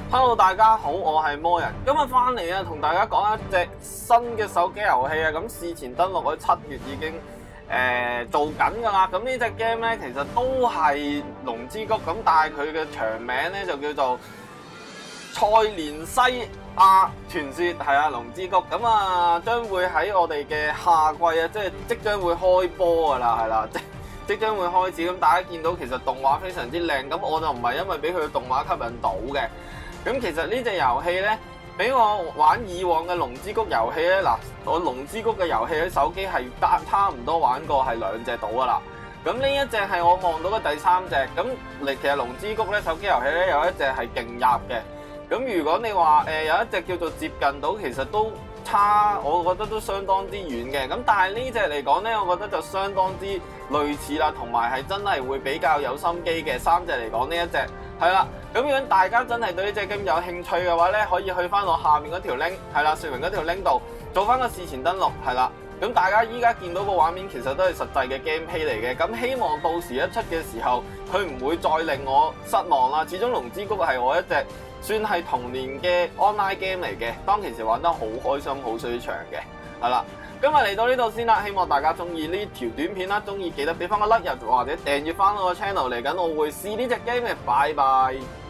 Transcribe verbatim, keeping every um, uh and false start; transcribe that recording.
Hello， 大家好，我係魔人，今日翻嚟啊，同大家講一隻新嘅手機遊戲啊。咁事前登錄喺七月已經誒、呃、做緊㗎啦。咁呢隻 game 咧，其實都係龍之谷咁，但係佢嘅長名咧就叫做塞連西亞傳說，係啊，龍之谷。咁啊，將會喺我哋嘅夏季啊，即係即將會開波㗎啦，係啦，即即將會開始。咁大家見到其實動畫非常之靚，咁我就唔係因為俾佢嘅動畫吸引到嘅。咁其實呢隻遊戲咧，俾我玩以往嘅龍之谷遊戲咧，嗱，我龍之谷嘅遊戲喺手機係差差唔多玩過係兩隻到噶啦。咁呢一隻係我望到嘅第三隻。咁你其實龍之谷咧手機遊戲咧有一隻係勁入嘅。咁如果你話誒、呃、有一隻叫做接近到，其實都差，我覺得都相當之遠嘅。咁但係呢隻嚟講咧，我覺得就相當之類似啦，同埋係真係會比較有心機嘅。三隻嚟講呢一隻係啦。咁如果大家真係對呢隻 game 有興趣嘅話咧，可以去翻我下面嗰條 link， 係啦，說明嗰條 link 度做翻個事前登錄，係啦。咁大家依家見到個畫面其實都係實際嘅 gameplay 嚟嘅。咁希望到時一出嘅時候，佢唔會再令我失望啦。始終龍之谷係我一隻算係童年嘅 online game 嚟嘅，當其時玩得好開心、好衰場嘅，係啦。今日嚟到呢度先啦，希望大家中意呢條短片啦，中意記得俾翻個 like 或者訂閱翻我個 channel， 嚟緊我會試呢隻 game嘅，拜拜。